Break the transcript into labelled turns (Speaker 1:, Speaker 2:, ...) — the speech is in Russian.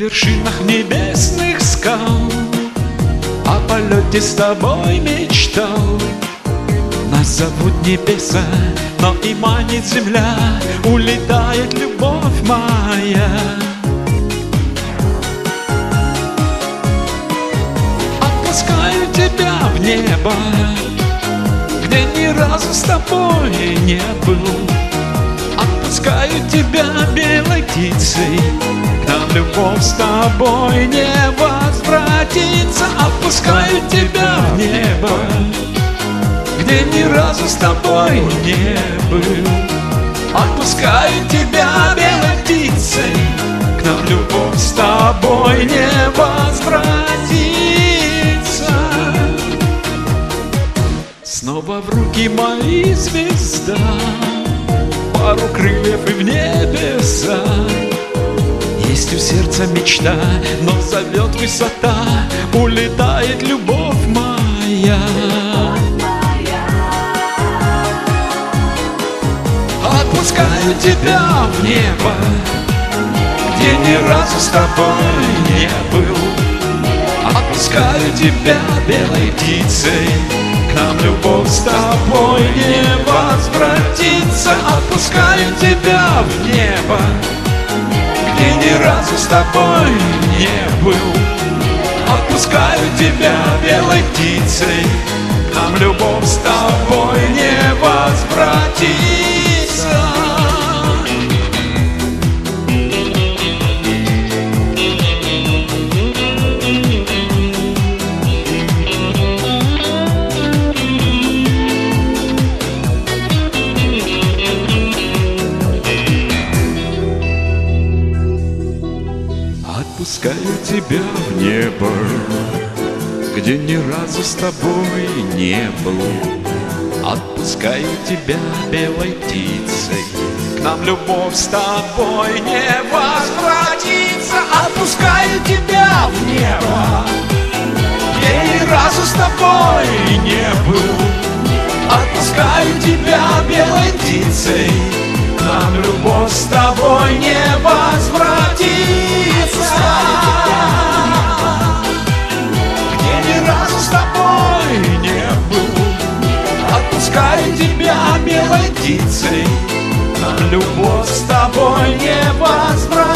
Speaker 1: вершинах небесных скал о полете с тобой мечтал. Нас зовут небеса, но и манит земля, улетает любовь моя. Отпускаю тебя в небо, где ни разу с тобой не был. Отпускаю тебя белой птицей, к нам любовь с тобой не возвратится. Отпускаю тебя в небо, где ни разу с тобой не был. Отпускаю тебя белой птицей, к нам любовь с тобой не возвратится. Снова в руки мои звезда, пару крыльев и в небеса. Есть у сердца мечта, но зовет высота, улетает любовь моя. Отпускаю тебя в небо, где ни разу с тобой не был. Отпускаю тебя белой птицей, к нам любовь с тобой не возвратится. Отпускаю тебя в небо, где ни разу с тобой не был. Отпускаю тебя белой птицей, к нам любовь с тобой не возвратится. Отпускаю тебя в небо, где ни разу с тобой не был. Отпускаю тебя белой птицей, к нам любовь с тобой не возвратится. Отпускаю тебя в небо, где ни разу с тобой не был. Отпускаю тебя белой птицей, к нам любовь с тобой не возвратится. Где ни разу с тобой не был. Отпускаю тебя белой птицей, нам любовь с тобой не возвратится.